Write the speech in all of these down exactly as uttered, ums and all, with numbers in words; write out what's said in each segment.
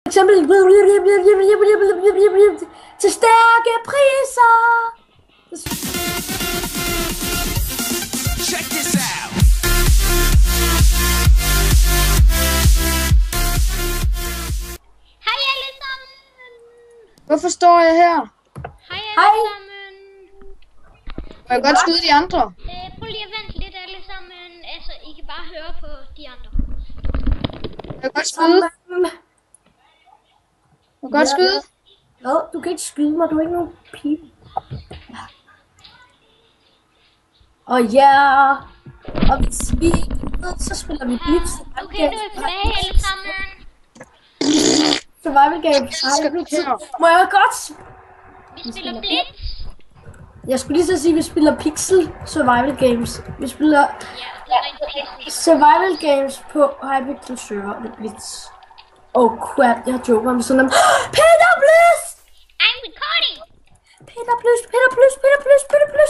eksempel til stærke priser. Check this out. Hej alle sammen. Hvorfor står jeg her? Hej alle Hej. sammen. Må jeg godt skyde de andre? Øh, prøv lige at vente lidt alle sammen. Altså, I kan bare høre på de andre. Må jeg godt skyde? Må jeg godt skyde? Hvad? Du kan ikke skyde mig, du er ikke nogen pige. Og ja, og hvis vi ved, så spiller vi Blitz. Okay, nu er vi tilbage alle sammen. Survival Games. Må jeg godt? Vi spiller Blitz. Jeg skulle lige så sige, at vi spiller Pixel Survival Games. Vi spiller Ja, det er rent pixel. Survival Games på Hypixel server med Blitz. Oh crap, jeg joker med sådan en Peter Plus! I'm recording. Peter Plus, Peter Plus, Peter Plus, Peter Plus!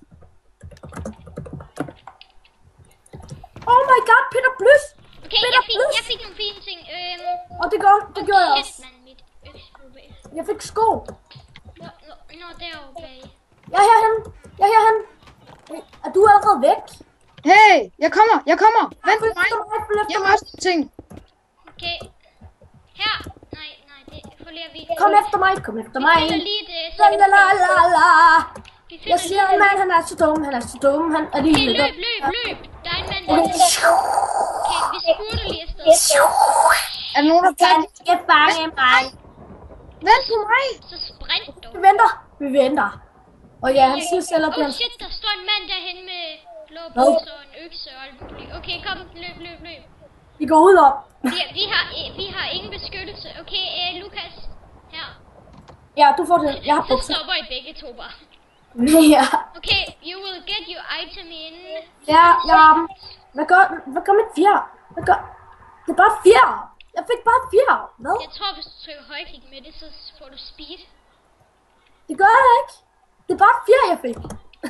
Oh my god, Peter Plus! Okay, Peter jeg fik, Plus! jeg fik nogle fine ting. Øhm, Og det gør, det gjorde jeg også. shit, man, mit øksgruppe. Jeg fik sko. Nå, nå, nå, derovre bag. Jeg er herhen. Jeg er herhen. Er du allerede væk? Hey, jeg kommer, jeg kommer. Vent på mig. Følg efter mig, følg efter Jeg mig. har også nogle ting. Okay. Her. Nej, nej, det forlærer vi. Kom efter mig, kom efter mig. Vi finder lige det. La la la la la. Vi Jeg finder siger, lige mand, han er så dum, han er så dum, han er lige Okay, lidt løb, løb, løb. Der er en mand, der er Okay, vi spurter lige afsted. Er der nogen, der kan? skal fange mig. Vent på mig. Så sprint dog. Vi venter, vi venter. Og ja, han siger selv, at det er Oh en... shit, der står en mand derhen med blå Hvad? bukser og en økse og alt muligt. Okay, kom, løb, løb, løb. Vi går ud om. Vi, vi, har, eh, vi har ingen beskyttelse. Okay, eh, Lukas. Her. Ja, du får det. Jeg har Så bukser. stopper I begge to bare. Ja, Okay, you will get your item in. ja, ja. Hvad gør, hvad gør mit fjer? Hvad gør... Det er bare fjer. Jeg fik bare fjer. Hvad? Jeg tror, hvis du trykker højklik med det, så får du speed. Det gør jeg ikke. Det er bare fjer, jeg fik.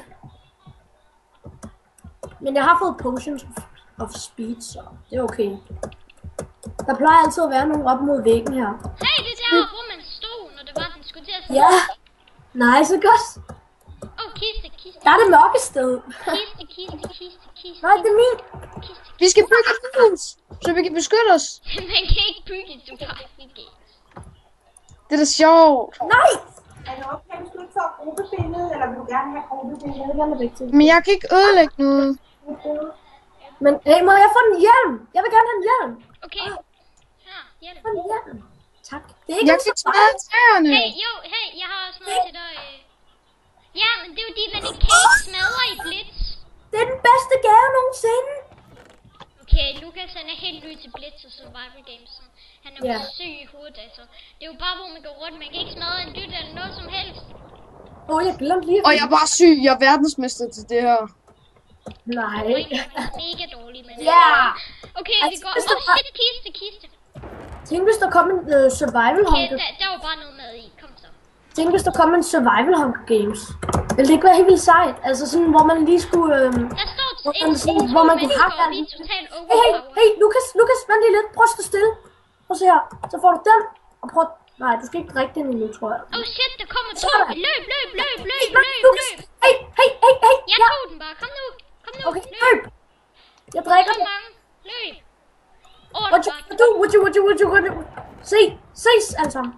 Men jeg har fået potions of speed, så det er okay. Der plejer altid at være nogen op mod væggen her. Hey, det er der, hvor man stod, når det var, den skulle til at stå. Ja. Nej, så godt. Åh, oh, kiste, kiste, Der er det mørke sted. kiste, kiste, kiste, kiste, Nej, det er min. kiste. Vi skal bygge et hus, så vi kan beskytte os. Man kan ikke bygge et survival game. Det er da sjovt. Nej. Er det okay, hvis du ikke får gruppebillede, eller vil du gerne have gruppebillede? Jeg vil gerne have begge til. Men jeg kan ikke ødelægge noget. Men hey, må jeg få en hjelm? Jeg vil gerne have en hjelm. Okay. Her, hjælp. Få en hjelm. Tak. Det er ikke Jeg en kan så smadre træerne. Hey, jo, hey, jeg har også noget til dig. øh. Ja, men det er jo de, man ikke kan ikke smadre i Blitz. Det er den bedste gave nogensinde. Okay, Lukas han er helt ny til Blitz og survival games. Så han er jo Ja. syg i hovedet, altså. Det er jo bare, hvor man går rundt. Man kan ikke smadre en dyt eller noget som helst. Åh, oh, jeg glemte lige. Og jeg er bare syg. Jeg er verdensmester til det her. Nej. Jeg er mega dårlig, men... Ja. Okay, vi Altså, går... hvis Åh, der oh, var- shit, kiste, kiste. Tænk, hvis der kom en uh, survival Okay, hunger. der, der var bare noget mad i. Kom så. Tænk, hvis der kom en survival hunger games. Ville det ikke være helt vildt sejt? Altså sådan, hvor man lige skulle... Øhm... Der står Hvor en, man en, sådan- to hvor man kunne mennesker, hakke og vi er totalt Hey, hey, overpowered. hey, Lukas, Lukas, vent lige lidt. Prøv at stå stille. Prøv at se her. Så får du den. Og prøv... Nej, du skal ikke drikke den endnu, tror jeg. Oh shit, der kommer to. Sådan. Løb, løb, løb, løb, Hey, løb, Lukas. løb. Hey, hey, hey, hey. Jeg Ja. tog den bare. Kom nu. Kom nu. Okay, Løb. løb. Jeg drikker Så den. mange. Løb. Over What den you bare. do? What you, what you, what you, what you? Se, ses alle sammen.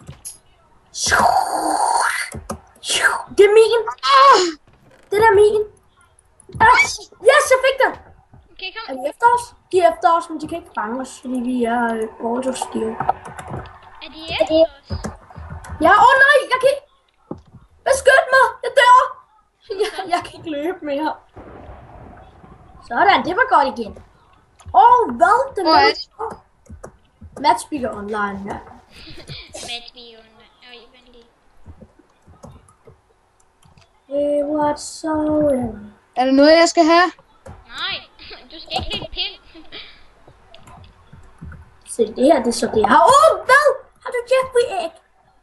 Det er min. Det der er min. Yes, yes, jeg fik den. Okay, kom. Er de efter os? De er efter os, men de kan ikke fange os, fordi vi er øh, auto steel. Er de efter os? Ja, åh oh, nej, jeg kan ikke. Beskyt mig, jeg dør. Jeg, jeg kan ikke løbe mere. Sådan, det var godt igen. Åh, oh, hvad? Den Hvor er det? Matchspeaker online, ja. Matt, vi er under. Øj, vent lige. Hey, what's so in? Er der noget, jeg skal have? Nej, du skal ikke lide pind. Se, det her, det er så det, jeg har. Åh, oh, hvad? Har du Jeffrey æg?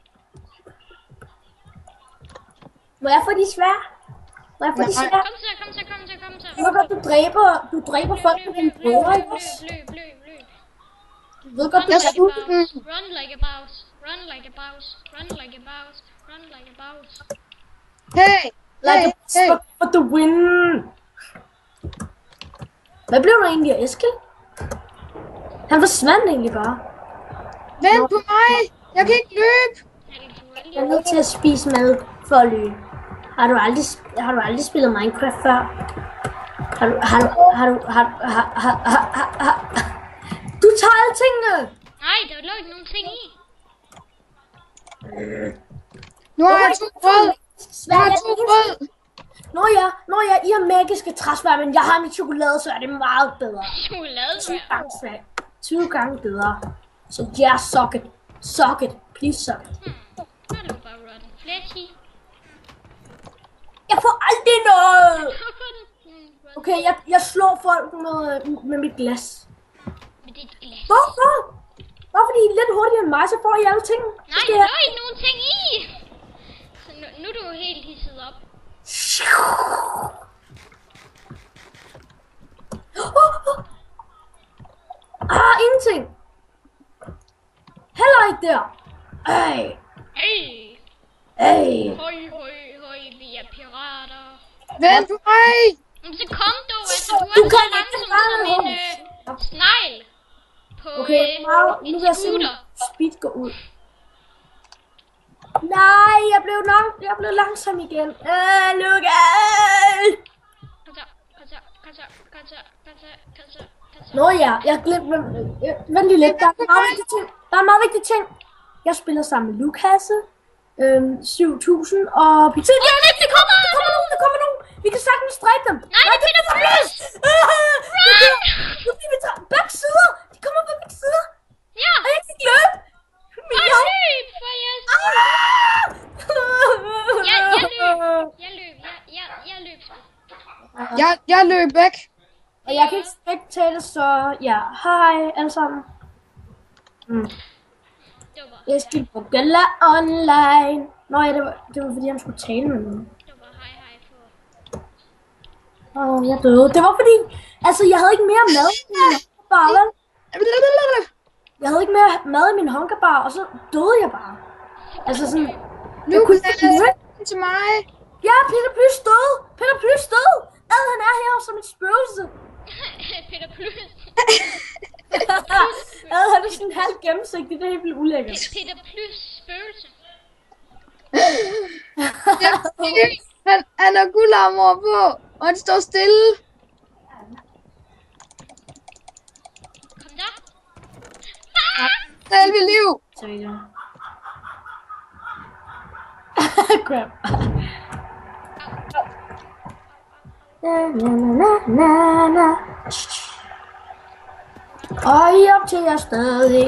Må jeg få de svær? Må jeg få de Nej. svær? Kom så, kom så, kom så, kom så. Du, godt, du dræber, du dræber folk med dine brødre, ikke løb, også? løb, løb, løb. Jeg ved godt, Run du Jeg like kan. a sulten. boss. Run like a boss. Run like a boss. Run like a boss. Run like a boss. Hey, Like hey, a hey. for the win. Hvad blev der egentlig af Eskil? Han forsvandt egentlig bare. Vent på mig. Jeg kan ikke løbe. Er det dueligt? Jeg er nødt til at spise mad for at løbe. Har du aldrig, sp- har du aldrig spillet Minecraft før? Har du, har du, har du, har, har, har, har, har, har. Du tager alle tingene! Nej, der lå ikke nogen ting i. Nu har jeg to brød. Jeg har to brød. Når jeg, når jeg I har magiske træsvær, men jeg har mit chokolade, så er det meget bedre. Chokolade. tyve gange svær. tyve gange bedre. Så ja, yeah, suck it. Suck it. Please suck it. Hmm. Nu er det bare rotten fleshy. Jeg får aldrig noget! Hvorfor det? Hmm, rotten. Okay, jeg, jeg slår folk med, med mit glas. Men det er et glas. Hvorfor? Bare fordi I er lidt hurtigere end mig, så får I alle ting. Nej, Skal der jeg- lå ikke nogen ting i. Så nu, nu er du helt hisset op. Ah, ingenting. Heller ikke der. Ej, Hey. ej. Høj, høj, høj, vi er pirater. Vent på mig. Men så kom du, altså du Du er så kan ikke langsom rende, som en Hans. øh, snegl på Okay, øh, meget, nu en vil jeg se min scooter. speed gå ud. Nej, jeg blev, lang, jeg blev langsom igen. Øh, Lukas! Kom så, kom så, kom så, kom så, kom så, kom så, kom så. Nå ja, jeg glemte, men, øh, vent lige lidt, der er en meget vigtig ting. Der er en meget vigtig ting. Jeg spiller sammen med Lukas, øhm, syv tusind og Pizza. Ja, det, det kommer, der kommer nogen, der kommer nogen. Vi kan sagtens strække dem. Nej, det er Peter Plys! Nu bliver vi taget begge sider. De kommer på begge sider. Ja, Og jeg kan ikke løbe. Men og jeg... løb, for jeg... Ah! Jeg, jeg løb, jeg løb, jeg, jeg, jeg løb. Jeg, jeg løb væk. Og jeg kan ikke spectate, så ja, hej alle sammen. Mm. Det var bare, Jeg skal på Gala Online. Nå ja, det var, det var fordi, han skulle tale med nogen. det var bare hej hej for... Åh, oh, jeg døde. Det var fordi, altså jeg havde ikke mere mad i min hungerbar, vel? Jeg havde ikke mere mad i min hungerbar, og så døde jeg bare. Altså sådan, Nu jeg kunne kan ikke løbe. jeg til mig. Ja, Peter Plys døde. Peter Plys døde. Ad, han er her som et spøgelse. Peter Plys. Ad, han er sådan halvt gennemsigtig. Det er helt vildt ulækkert. Peter Plys spøgelse. Han, han har guldarmor på, og han står stille. Kom der. Selve liv. Så ja. Crap. Na, na, na, na, na. Og I op til jer stadig.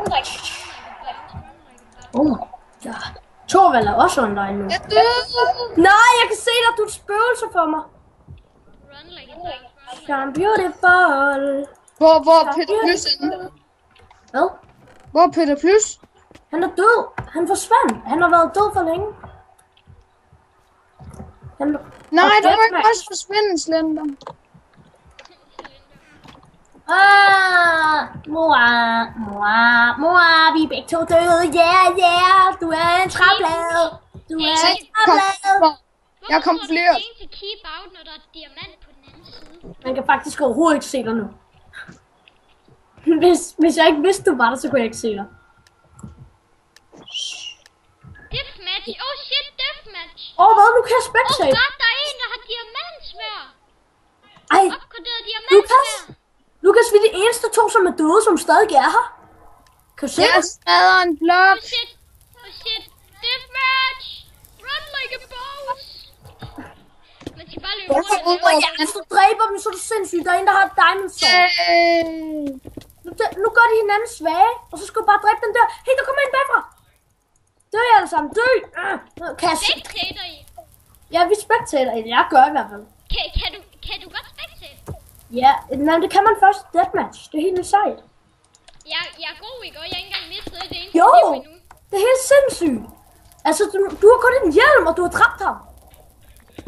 Oh my god. Torvald er også online nu. Jeg døde. Nej, jeg kan se dig, du er et spøgelse for mig. Run like a dog. Run like I'm beautiful. Hvor, hvor er Peter Plys henne? Hvad? Hvor er Peter Plys? Han er død. Han forsvandt. Han har været død for længe. Han... Nej, Og du må ikke Deathmatch. også forsvinde, Slender. Ah, mor, mor, mor, vi er begge to døde. Yeah, yeah, du er en træblad. Du er en Kom, træblad. kom. Jeg kom Hvorfor flere. får du ting til keep out, når der er diamant på den anden side? Man kan faktisk overhovedet ikke se dig nu. Hvis, hvis jeg ikke vidste, du var der, så kunne jeg ikke se dig. Deathmatch. Oh shit, deathmatch. Åh, oh, hvad? Nu kan jeg Oh spectate. god, der er en, der har diamantsvær. Ej, Opgraderet Lukas. diamantsvær. Lukas, vi er de eneste to, som er døde, som stadig er her. Kan du se Jeg det? smadrer en blok. Oh shit. Oh shit. Deathmatch. Run like a boss. Man skal bare løbe rundt og Og løbe. ja, hvis du dræber dem, så er du sindssygt. Der er en, der har et diamond sword. Yay. Nu, nu gør de hinanden svage, og så skal du bare dræbe den der. Hey, der kommer en bagfra. Dø I alle sammen, dø. Uh, kan jeg se? Spectator i. Ja, vi spectator. Jeg gør i hvert fald. Kan, kan, du, kan du godt spectate? Ja, men det kan man først i deathmatch. Det er helt vildt sejt. Jeg, jeg er god, ikke? Og jeg har ikke engang mistet det eneste Jo, liv endnu. det er helt sindssygt. Altså, du, du har kun en hjelm, og du har dræbt ham.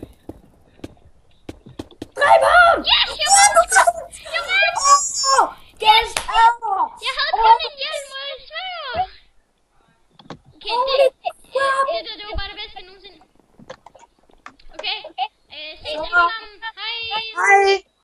Dræb ham! Yes, jeg vandt! Jeg vandt! Åh, Guess over! Jeg havde kun en hjelm, og jeg svær. Okay, det, det, det, det var bare det bedste nogensinde. Okay, øh, ses alle sammen. Hej. Hej.